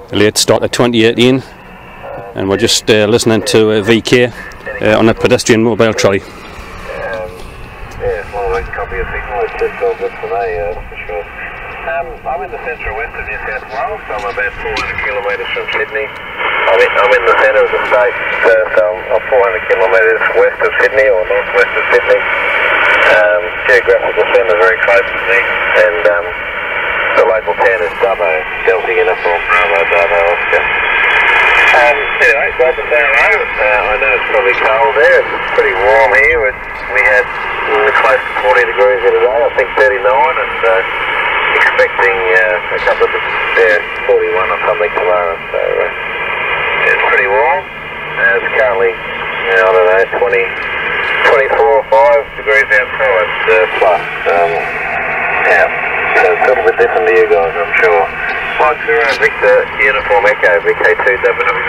late start of 2018, and we're just listening to VK on a pedestrian mobile trolley. Yeah, well, I can copy a signal. It's just all good for me, for sure. I'm in the centre west of New South Wales, so I'm about 400 kilometres from Sydney. I'm in the centre of the state, so I'm 400 kilometres west of Sydney, or northwest of Sydney. Geographical centre very close to me, and the local town is Dubbo, Delta Uniform, Bravo, Bravo, Oscar. Anyway, glad to say hello. I know it's probably cold there. It's pretty warm here. We had close to 40 degrees here today, I think 39, and expecting a couple of 41 or something tomorrow. So it's pretty warm. It's currently, I don't know, 24 or 5 degrees outside plus. Yeah, so it's a little bit different to you guys, I'm sure. Mike 0 Victor Uniform Echo, VK2 WWV.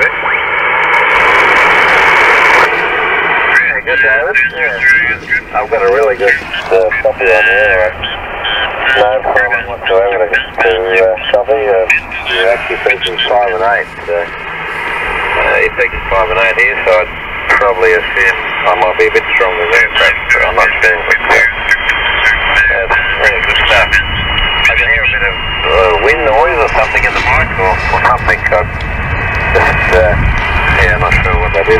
Yeah, good, David. Yeah. I've got a really good copy on here. No problem whatsoever to copy. You're actually thinking 5 and 8. You're thinking 5 and 8 here, so I'd probably assume I might be a bit stronger there, but I'm not sure. That's really good stuff. I can hear a bit of wind noise or something in the mic or something. I'm not sure what that is.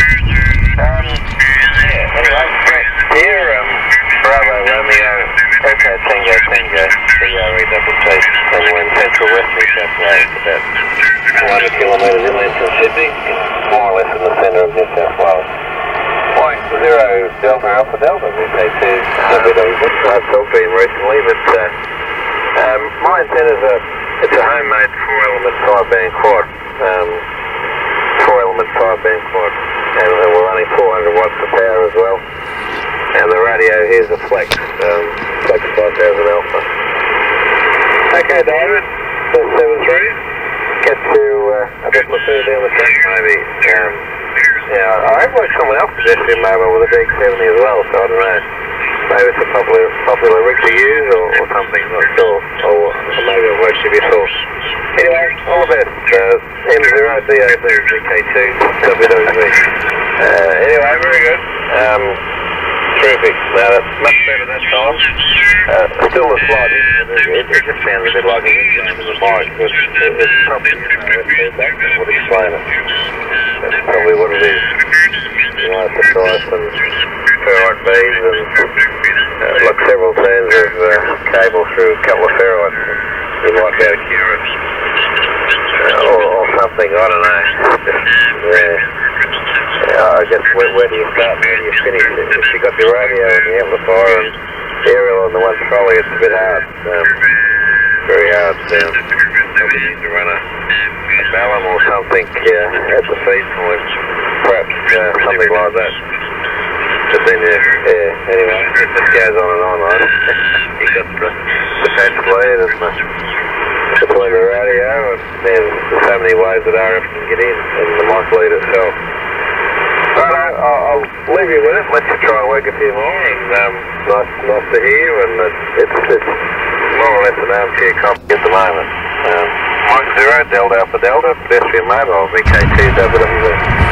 Anyway, here, Bravo, Romeo, Echo, Tango, Tango, CRE double T, and we're in central west New South Wales, about 400 kilometres inland from Sydney, more or less in the centre of New South Wales. Point 0 Delta Alpha Delta, VK2, I've talked to him recently, but my antenna's it's a homemade 4-element 5-band quad, 4-element 5-band quad, and we're running 400 watts of power as well. And the radio here's a Flex 5000 Alpha. Okay, David, 773. Get to a bit more further down the track, maybe. I have like someone else pedestrian mobile with a DX70 as well, so I don't know. Maybe it's a popular rig to use or something, not sure. Or maybe it works if you saw. Anyway, all the best. M0DOB VK2 WWV. Anyway, very good. Terrific. Now that's much better that time. Still a slight issue. It just sounds a bit like a wind game in the mic, but it's probably feedback that would explain it. That's probably what it is. You might have to try some ferrite beads and look several turns of cable through a couple of ferrites. You might be able to cure it. Or something, I don't know. I guess where do you start, where do you finish? If you've got your radio and the amplifier and the aerial on the one trolley, it's a bit hard. Very hard. Probably need to run a ballon or something at the feed point, perhaps something like that. But then, anyway, it just goes on and on, right? You got the patch lead and between the radio, and there's so many ways that RF can get in, and the mic lead itself. Right, I'll leave you with it, let you try and work a few more, and nice to hear, and it's more or less an armchair copy at the moment. Mike 0 Delta Alpha Delta, pedestrian mobile, VK2 WWV.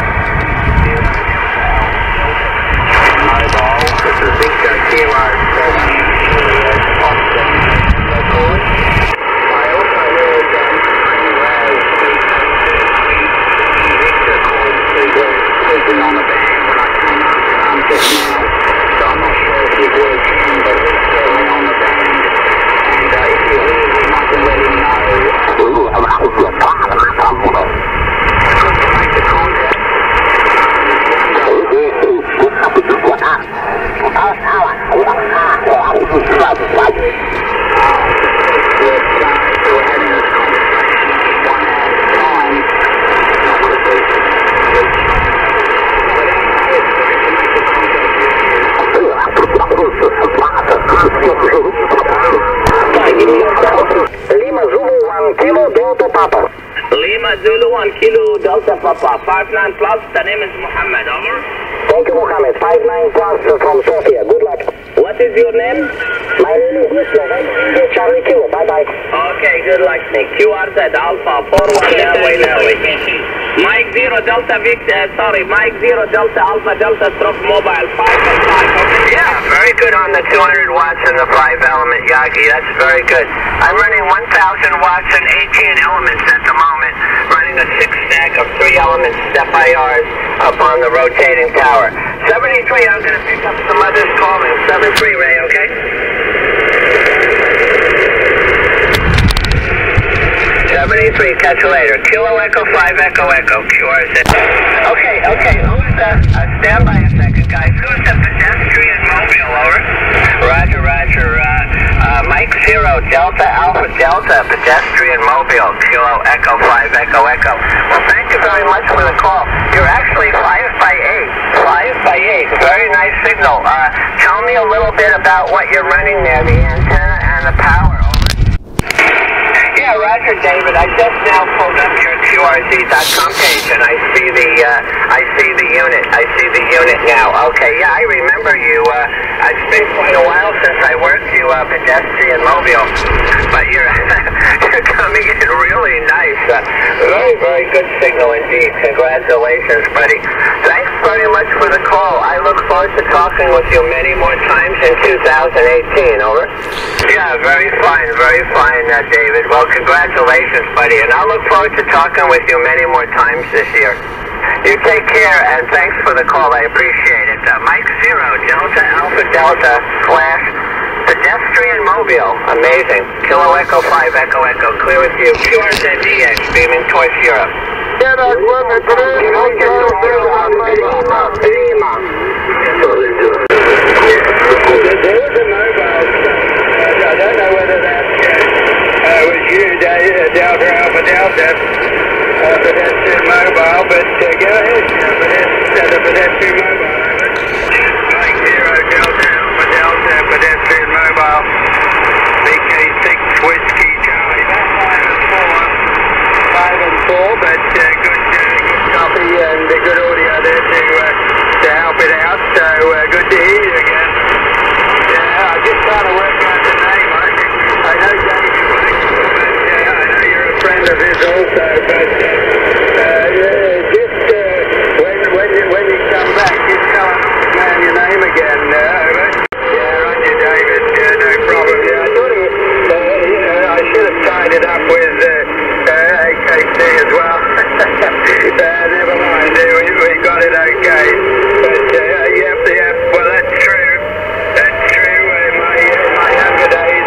Mobile, this is Victor Kilo, on the band when I came up just now, so I'm not sure if he would, but he's certainly on the band, and if you hear him I can let him know. Make the contact. We're having this conversation 1 hour at a time. Lima Zulu 1 Kilo Delta Papa. Lima Zulu 1 Kilo Delta Papa. 59 plus. The name is Muhammad. Over. Thank you, Muhammad. 59 plus from Sofia. Good luck. What is your name? My name is Mr. Charlie Kilo. Bye bye. Okay. good luck. QRZ Alpha 41 Airway. Mike 0 Delta Victor, Mike 0 Delta Alpha Delta Stroke Mobile 5 and 5. Okay. Yeah, very good on the 200 watts and the 5-element Yagi. That's very good. I'm running 1,000 watts and 18 elements at the moment, running a 6-stack of 3-element step IRs up on the rotating tower. 73, I'm going to pick up some others calling. 73, Ray, okay? 73, catch you later. Kilo Echo 5 Echo Echo, QRZ. Okay, stand by a second, guys. Who's the pedestrian mobile, over? Roger. Mike 0 Delta Alpha Delta, pedestrian mobile, Kilo Echo 5 Echo Echo. Well, thank you very much for the call. You're actually 5 by 8. Very nice signal. Tell me a little bit about what you're running there, the antenna and the power, over. Yeah, Roger, David. I just now pulled up your QRZ.com page, and I see the unit. I see the unit now. Okay, yeah, I remember you. It's been quite a while since I worked you, pedestrian mobile, but you're you're coming in really nice. Very good signal indeed. Congratulations, buddy. Thanks very much for the call. I look forward to talking with you many more times in 2018. Over. Yeah, very fine, David. Well, congratulations, buddy, and I look forward to talking with you many more times this year. You take care, and thanks for the call. I appreciate it. Mike 0 Delta Alpha Delta / pedestrian mobile. Amazing. Kilo Echo 5 Echo Echo. Clear with you. QRZDX beaming towards Europe. I don't know whether that was you, Delta Alpha Delta, pedestrian mobile, but go ahead, the pedestrian mobile. Mike 0 Delta Alpha Delta, pedestrian mobile, BK6 Whiskey Charlie. That's 5 and 4, but good copy and good audio there to help it out, so good to hear you again. Yeah, I just trying to work out the name. I know David Blake, but I know you're a friend of his also, but just when you come back, just tell man your name again, over. Yeah, Roger, David, no problem. Yeah, I thought I should have tied it up with AKC as well. Never mind, we got it okay. But yep, well that's true. My younger days,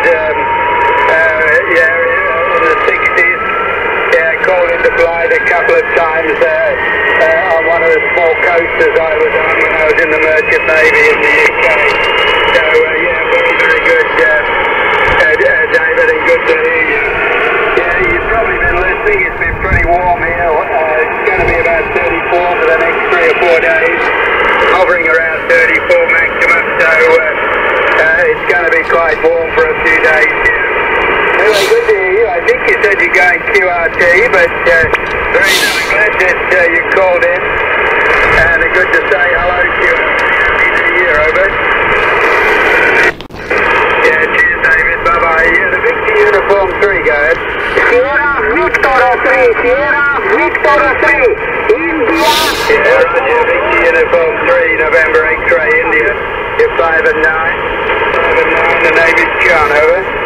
in the 60s, called into flight a couple of times on one of the small coasters I was on when I was in the Merchant Navy in the UK. So, very good, David, and good to hear you. Yeah, you've probably been listening. It's been pretty warm here. It's going to be about 34 for the next 3 or 4 days, hovering around 34 maximum, so it's going to be quite warm for a few days here. Anyway, good to hear you. I think you said you're going QRT, but very glad that you called in, and good to say hello to you. Happy New Year, over. Yeah, cheers, David. Bye-bye. Yeah, the Victor Uniform 3, go ahead. Sierra Victor 3, India. Yeah, Roger, Victor Uniform 3, November X-ray, India. You're 5 and 9. The name is John, over.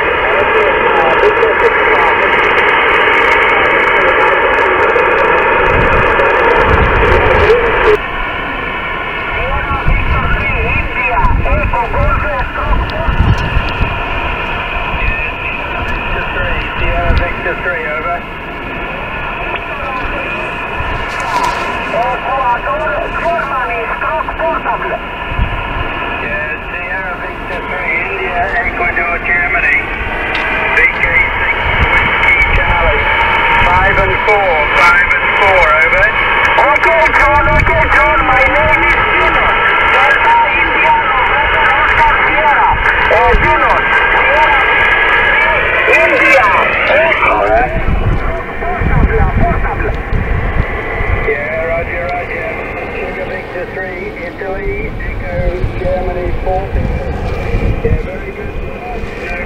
Ecuador, Germany. BK6 Whiskey Charlie. 5 and 4, over. Okay, John, my name is Juno. Delta India, November Oscar Sierra. Juno, Sierra, India. Alright. Yeah, Roger. Sugar Victor 3, Italy, Echo, Germany, 4. Yeah, very good.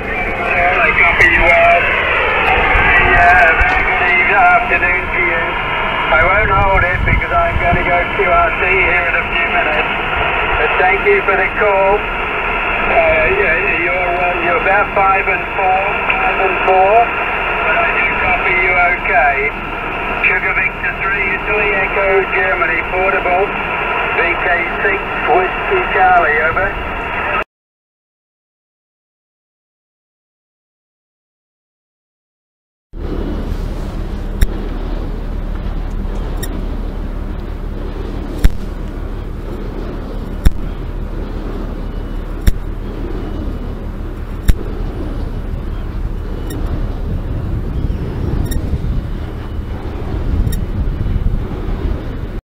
QRT here in a few minutes. Thank you for the call. You're about 5 and 4, but I do copy you okay. Sugar Victor 3, Italy Echo, Germany, portable, VK6, Whiskey Charlie, over.